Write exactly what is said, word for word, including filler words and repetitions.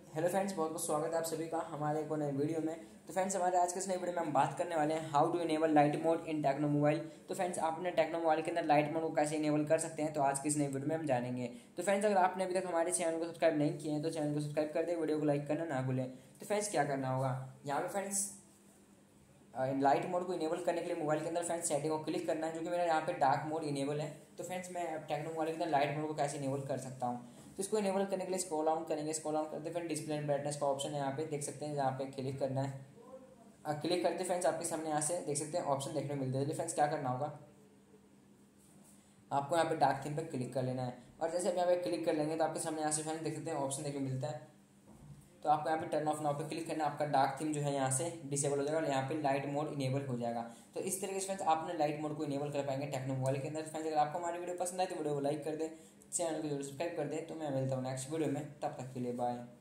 Hello friends, बहुत बहुत स्वागत है आप सभी का हमारे एक और नए वीडियो में। तो फ्रेंड्स, हमारे आज के इस नए वीडियो में हम बात करने वाले हैं how to enable light mode in Tecno mobile. तो फ्रेंड्स, आप अपने टेक्नो मोबाइल के अंदर लाइट मोड को कैसे इनेबल कर सकते हैं, तो आज की इस नए वीडियो में हम जानेंगे। तो फ्रेंड्स, अगर आपने अभी तक हमारे चैनल को सब्सक्राइब नहीं किए हैं तो चैनल को सब्सक्राइब कर दे, वीडियो को लाइक करना ना भूलें। तो फ्रेंड्स, क्या करना होगा यहाँ पे फ्रेंड्स, लाइट मोड को इनेबल करने के लिए मोबाइल के अंदर फ्रेंड्स सेटिंग को क्लिक करना है, जो कि मेरा यहाँ पे डार्क मोड इनेबल है। तो फ्रेंड्स, मैं टेक्नो मोबाइल के अंदर लाइट मोड को कैसे इनेबल कर सकता हूँ, तो इसको इनेबल करने के लिए स्क्रॉल आउट करेंगे। स्क्रॉल आउट करते फ्रेंड डिस्प्ले एंड ब्राइटनेस का ऑप्शन है, यहाँ पे देख सकते हैं, यहाँ पे क्लिक करना है। क्लिक करते फ्रेंड्स आपके सामने यहाँ से देख सकते हैं ऑप्शन देखने को मिलते हैं। फ्रेंड्स, क्या करना होगा, आपको यहाँ पे डार्क थीम पे क्लिक कर लेना है, और जैसे आप यहाँ पे क्लिक कर लेंगे तो आपके सामने यहाँ से फ्रेंड्स देख सकते हैं ऑप्शन देखने को मिलता है। तो आपको यहाँ पे टर्न ऑफ नाउ पे क्लिक करना है, आपका डार्क थीम जो है यहाँ से डिसेबल हो जाएगा और यहाँ पे लाइट मोड इनेबल हो जाएगा। तो इस तरीके से फ्रेंड्स आपने लाइट मोड को इनेबल कर पाएंगे टेक्नो मोबाइल के अंदर। फ्रेंड्स, अगर आपको हमारी वीडियो पसंद आए तो वीडियो को लाइक कर दे, चैनल को जरूर सब्सक्राइब कर दे। तो मैं मिलता हूँ नेक्स्ट वीडियो में, तब तक के लिए बाय।